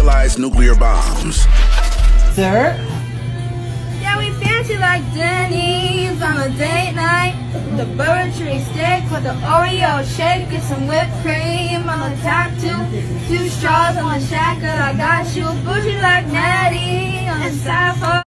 utilize nuclear bombs. Sir? Yeah, we fancy like Denny's on a date night. The buttery steak with the Oreo shake. Get some whipped cream on the top two straws on the shack. I got you bougie like Natty on the side.